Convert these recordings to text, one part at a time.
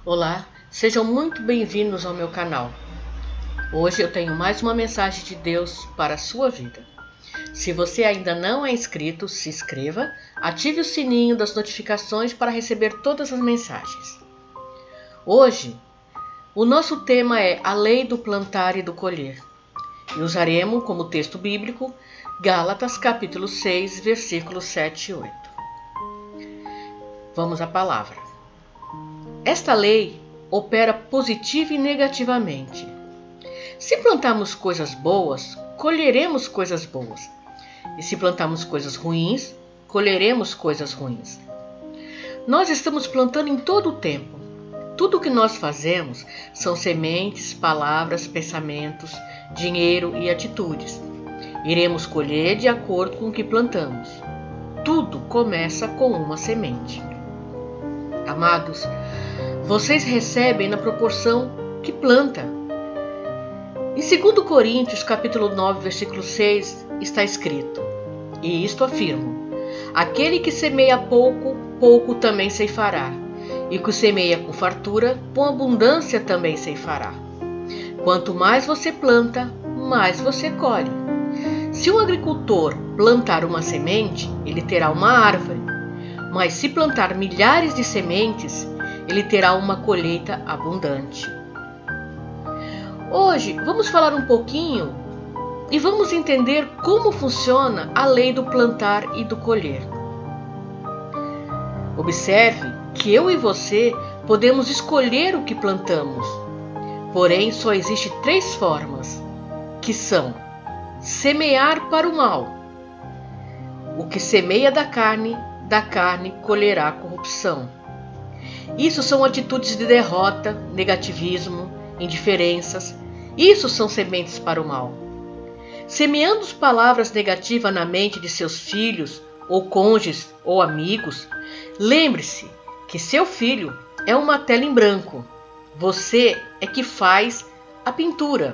Olá, sejam muito bem-vindos ao meu canal. Hoje eu tenho mais uma mensagem de Deus para a sua vida. Se você ainda não é inscrito, se inscreva, ative o sininho das notificações para receber todas as mensagens. Hoje, o nosso tema é a lei do plantar e do colher. E usaremos como texto bíblico Gálatas capítulo 6, versículos 7 e 8. Vamos à palavra. Esta lei opera positiva e negativamente. Se plantarmos coisas boas, colheremos coisas boas. E se plantarmos coisas ruins, colheremos coisas ruins. Nós estamos plantando em todo o tempo. Tudo o que nós fazemos são sementes, palavras, pensamentos, dinheiro e atitudes. Iremos colher de acordo com o que plantamos. Tudo começa com uma semente. Amados, vocês recebem na proporção que planta. Em 2 Coríntios, capítulo 9, versículo 6, está escrito: e isto afirmo: aquele que semeia pouco, pouco também ceifará, e o que semeia com fartura, com abundância também ceifará. Quanto mais você planta, mais você colhe. Se um agricultor plantar uma semente, ele terá uma árvore. Mas se plantar milhares de sementes, ele terá uma colheita abundante. Hoje vamos falar um pouquinho e vamos entender como funciona a lei do plantar e do colher. Observe que eu e você podemos escolher o que plantamos, porém só existem 3 formas, que são: semear para o mal. O que semeia da carne colherá corrupção. Isso são atitudes de derrota, negativismo, indiferenças. Isso são sementes para o mal. Semeando palavras negativas na mente de seus filhos, ou cônjuges, ou amigos, lembre-se que seu filho é uma tela em branco. Você é que faz a pintura.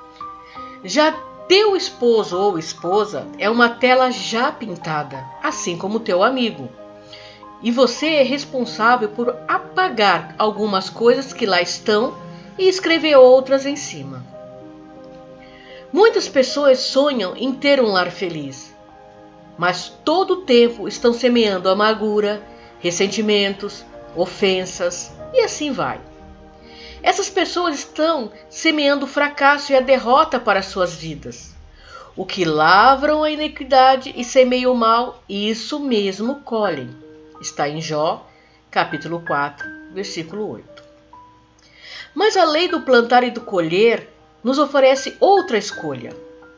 Já teu esposo ou esposa é uma tela já pintada, assim como teu amigo. E você é responsável por apagar algumas coisas que lá estão e escrever outras em cima. Muitas pessoas sonham em ter um lar feliz, mas todo o tempo estão semeando amargura, ressentimentos, ofensas e assim vai. Essas pessoas estão semeando o fracasso e a derrota para suas vidas. O que lavram a iniquidade e semeiam o mal, isso mesmo colhem. Está em Jó, capítulo 4, versículo 8. Mas a lei do plantar e do colher nos oferece outra escolha.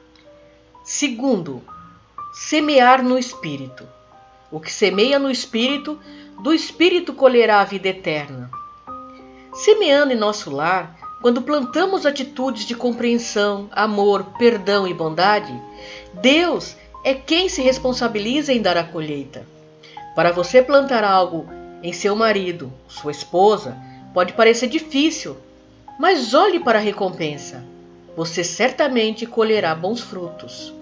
Segundo, semear no Espírito. O que semeia no Espírito, do Espírito colherá a vida eterna. Semeando em nosso lar, quando plantamos atitudes de compreensão, amor, perdão e bondade, Deus é quem se responsabiliza em dar a colheita. Para você plantar algo em seu marido, sua esposa, pode parecer difícil, mas olhe para a recompensa. Você certamente colherá bons frutos.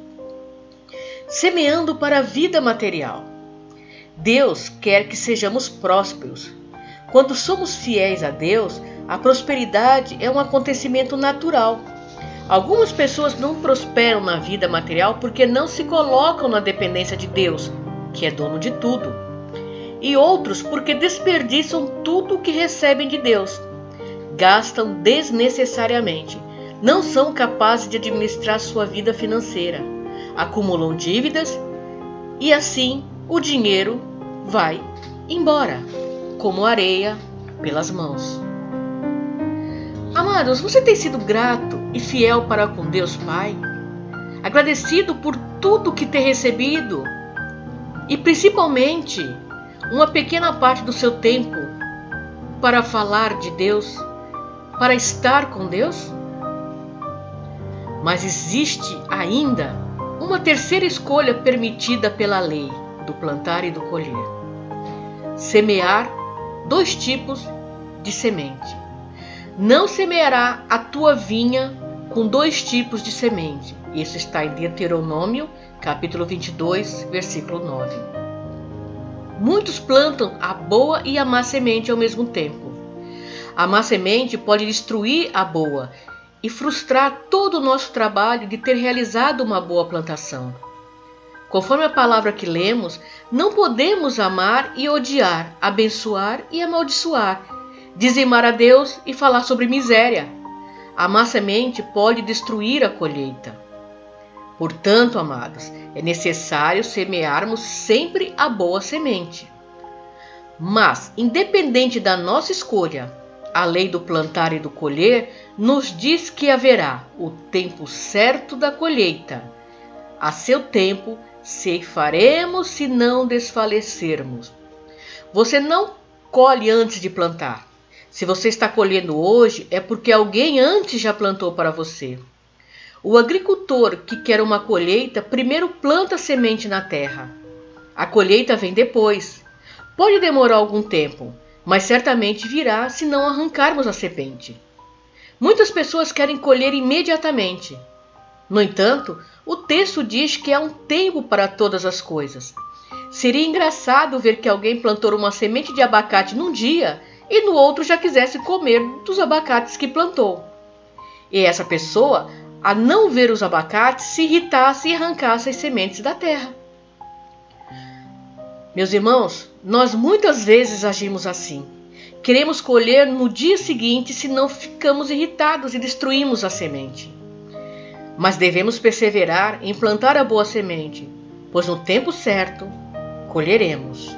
Semeando para a vida material. Deus quer que sejamos prósperos. Quando somos fiéis a Deus, a prosperidade é um acontecimento natural. Algumas pessoas não prosperam na vida material porque não se colocam na dependência de Deus, que é dono de tudo. E outros porque desperdiçam tudo o que recebem de Deus. Gastam desnecessariamente. Não são capazes de administrar sua vida financeira. Acumulam dívidas e assim o dinheiro vai embora, como areia pelas mãos. Amados, você tem sido grato e fiel para com Deus Pai? Agradecido por tudo que tem recebido? E principalmente, uma pequena parte do seu tempo para falar de Deus, para estar com Deus? Mas existe ainda uma terceira escolha permitida pela lei do plantar e do colher. Semear 2 tipos de semente. Não semeará a tua vinha com 2 tipos de semente. Isso está em Deuteronômio, capítulo 22, versículo 9. Muitos plantam a boa e a má semente ao mesmo tempo. A má semente pode destruir a boa e frustrar todo o nosso trabalho de ter realizado uma boa plantação. Conforme a palavra que lemos, não podemos amar e odiar, abençoar e amaldiçoar, dizimar a Deus e falar sobre miséria. A má semente pode destruir a colheita. Portanto, amados, é necessário semearmos sempre a boa semente. Mas, independente da nossa escolha, a lei do plantar e do colher nos diz que haverá o tempo certo da colheita. A seu tempo, ceifaremos se não desfalecermos. Você não colhe antes de plantar. Se você está colhendo hoje, é porque alguém antes já plantou para você. O agricultor que quer uma colheita primeiro planta a semente na terra. A colheita vem depois. Pode demorar algum tempo, mas certamente virá se não arrancarmos a semente. Muitas pessoas querem colher imediatamente. No entanto, o texto diz que há um tempo para todas as coisas. Seria engraçado ver que alguém plantou uma semente de abacate num dia e no outro já quisesse comer dos abacates que plantou. E essa pessoa, a não ver os abacates, se irritasse e arrancasse as sementes da terra. Meus irmãos, nós muitas vezes agimos assim. Queremos colher no dia seguinte, senão ficamos irritados e destruímos a semente. Mas devemos perseverar em plantar a boa semente, pois no tempo certo colheremos.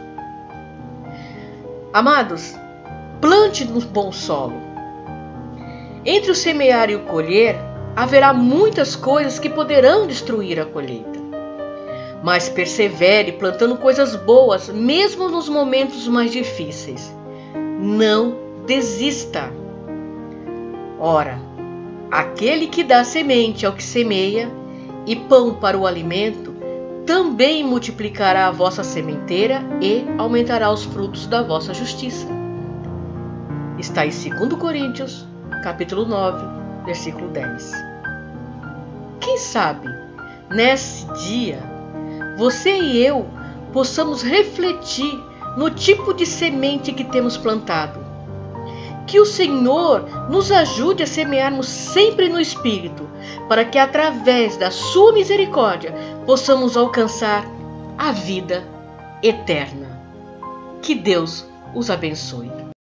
Amados, plante no bom solo. Entre o semear e o colher, haverá muitas coisas que poderão destruir a colheita. Mas persevere plantando coisas boas, mesmo nos momentos mais difíceis. Não desista. Ora, aquele que dá semente ao que semeia e pão para o alimento, também multiplicará a vossa sementeira e aumentará os frutos da vossa justiça. Está em 2 Coríntios, capítulo 9, versículo 10. Quem sabe, nesse dia, você e eu possamos refletir no tipo de semente que temos plantado. Que o Senhor nos ajude a semearmos sempre no Espírito, para que através da sua misericórdia possamos alcançar a vida eterna. Que Deus os abençoe.